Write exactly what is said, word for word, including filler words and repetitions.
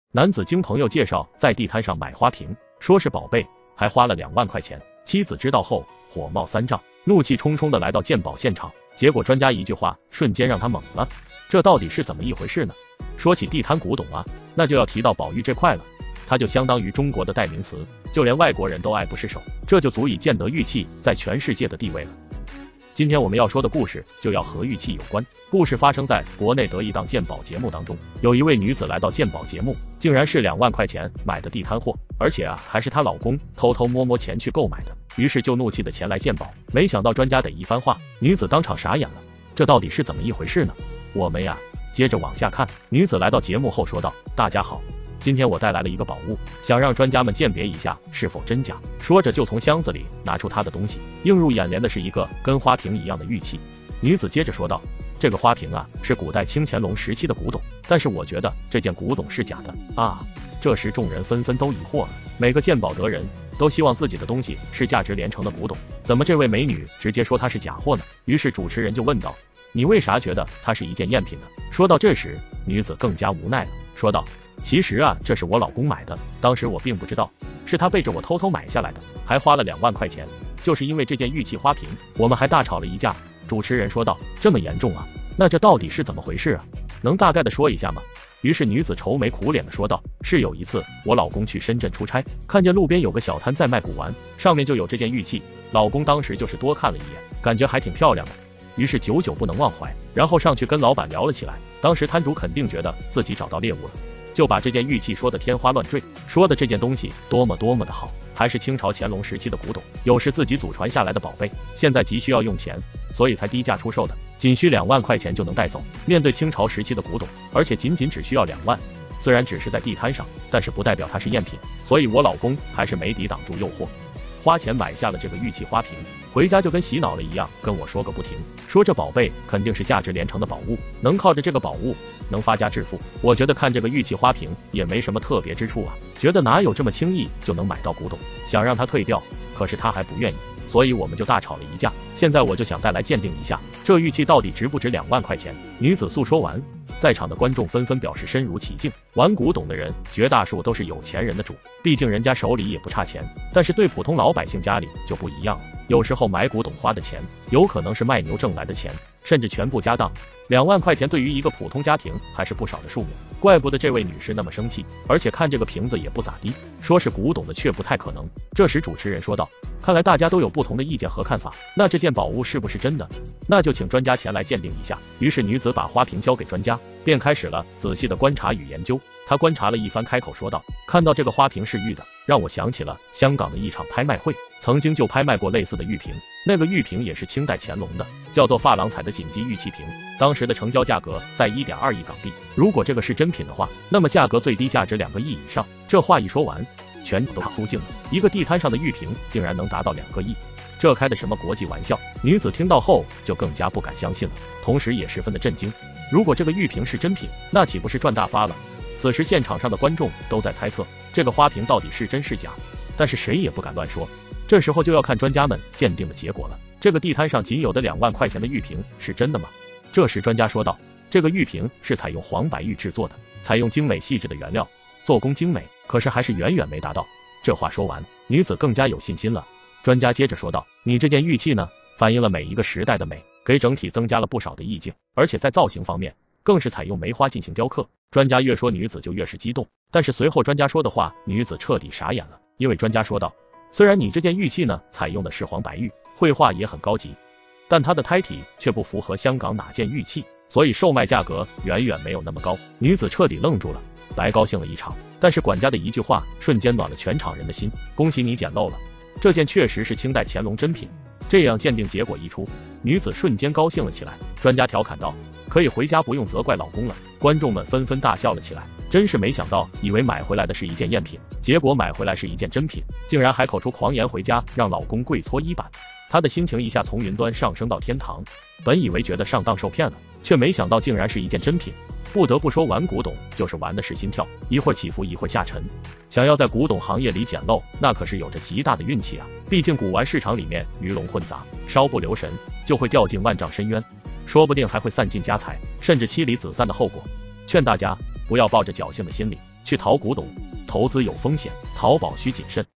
男子经朋友介绍在地摊上买花瓶，说是宝贝，还花了两万块钱。妻子知道后火冒三丈，怒气冲冲的来到鉴宝现场，结果专家一句话瞬间让他懵了，这到底是怎么一回事呢？说起地摊古董啊，那就要提到宝玉这块了，它就相当于中国的代名词，就连外国人都爱不释手，这就足以见得玉器在全世界的地位了。今天我们要说的故事就要和玉器有关。故事发生在国内的一档鉴宝节目当中，有一位女子来到鉴宝节目，竟然是两万块钱买的地摊货，而且啊还是她老公偷偷摸摸前去购买的，于是就怒气的前来鉴宝。没想到专家得一番话，女子当场傻眼了，这到底是怎么一回事呢？我们呀接着往下看。女子来到节目后说道：大家好，今天我带来了一个宝物，想让专家们鉴别一下是否真假。说着就从箱子里拿出她的东西，映入眼帘的是一个跟花瓶一样的玉器。女子接着说道：这个花瓶啊是古代清乾隆时期的古董，但是我觉得这件古董是假的啊。这时众人纷纷都疑惑了，每个鉴宝得人都希望自己的东西是价值连城的古董，怎么这位美女直接说它是假货呢？于是主持人就问道：你为啥觉得它是一件赝品呢？说到这时，女子更加无奈了，说道：其实啊这是我老公买的，当时我并不知道，是他背着我偷偷买下来的，还花了两万块钱，就是因为这件玉器花瓶，我们还大吵了一架。主持人说道：这么严重啊？那这到底是怎么回事啊？能大概的说一下吗？于是女子愁眉苦脸的说道：是有一次我老公去深圳出差，看见路边有个小摊在卖古玩，上面就有这件玉器，老公当时就是多看了一眼，感觉还挺漂亮的，于是久久不能忘怀，然后上去跟老板聊了起来。当时摊主肯定觉得自己找到猎物了，就把这件玉器说的天花乱坠，说的这件东西多么多么的好，还是清朝乾隆时期的古董，又是自己祖传下来的宝贝，现在急需要用钱，所以才低价出售的，仅需两万块钱就能带走。面对清朝时期的古董，而且仅仅只需要两万，虽然只是在地摊上，但是不代表它是赝品，所以我老公还是没抵挡住诱惑，花钱买下了这个玉器花瓶，回家就跟洗脑了一样跟我说个不停，说这宝贝肯定是价值连城的宝物，能靠着这个宝物能发家致富。我觉得看这个玉器花瓶也没什么特别之处啊，觉得哪有这么轻易就能买到古董，想让他退掉，可是他还不愿意，所以我们就大吵了一架。现在我就想带来鉴定一下，这玉器到底值不值两万块钱。女子诉说完，在场的观众纷纷表示身如其境。玩古董的人绝大数都是有钱人的主，毕竟人家手里也不差钱，但是对普通老百姓家里就不一样了，有时候买古董花的钱有可能是卖牛挣来的钱，甚至全部家当。两万块钱对于一个普通家庭还是不少的数目，怪不得这位女士那么生气，而且看这个瓶子也不咋地，说是古董的却不太可能。这时主持人说道：看来大家都有不同的意见和看法，那这件宝物是不是真的？那就请专家前来鉴定一下。于是女子把花瓶交给专家，便开始了仔细的观察与研究。她观察了一番，开口说道：看到这个花瓶是玉的，让我想起了香港的一场拍卖会，曾经就拍卖过类似的玉瓶，那个玉瓶也是清代乾隆的，叫做珐琅彩的锦鸡玉器瓶，当时的成交价格在 一点二亿港币，如果这个是真品的话，那么价格最低价值两个亿以上。这话一说完，全都肃静了，一个地摊上的玉瓶竟然能达到两个亿，这开的什么国际玩笑？女子听到后就更加不敢相信了，同时也十分的震惊，如果这个玉瓶是真品，那岂不是赚大发了？此时现场上的观众都在猜测这个花瓶到底是真是假，但是谁也不敢乱说。这时候就要看专家们鉴定的结果了，这个地摊上仅有的两万块钱的玉瓶是真的吗？这时专家说道：这个玉瓶是采用黄白玉制作的，采用精美细致的原料，做工精美，可是还是远远没达到。这话说完，女子更加有信心了。专家接着说道：你这件玉器呢，反映了每一个时代的美，给整体增加了不少的意境，而且在造型方面更是采用梅花进行雕刻。专家越说女子就越是激动，但是随后专家说的话，女子彻底傻眼了，因为专家说道：虽然你这件玉器呢采用的是黄白玉，绘画也很高级，但它的胎体却不符合香港哪件玉器，所以售卖价格远远没有那么高。女子彻底愣住了，白高兴了一场。但是管家的一句话瞬间暖了全场人的心：恭喜你捡漏了，这件确实是清代乾隆真品。这样鉴定结果一出，女子瞬间高兴了起来。专家调侃道：可以回家不用责怪老公了。观众们纷纷大笑了起来，真是没想到，以为买回来的是一件赝品，结果买回来是一件真品，竟然还口出狂言回家让老公跪搓衣板。她的心情一下从云端上升到天堂，本以为觉得上当受骗了，却没想到竟然是一件真品。不得不说，玩古董就是玩的是心跳，一会儿起伏一会儿下沉，想要在古董行业里捡漏，那可是有着极大的运气啊。毕竟古玩市场里面鱼龙混杂，稍不留神就会掉进万丈深渊，说不定还会散尽家财，甚至妻离子散的后果。劝大家不要抱着侥幸的心理去淘古董，投资有风险，淘宝需谨慎。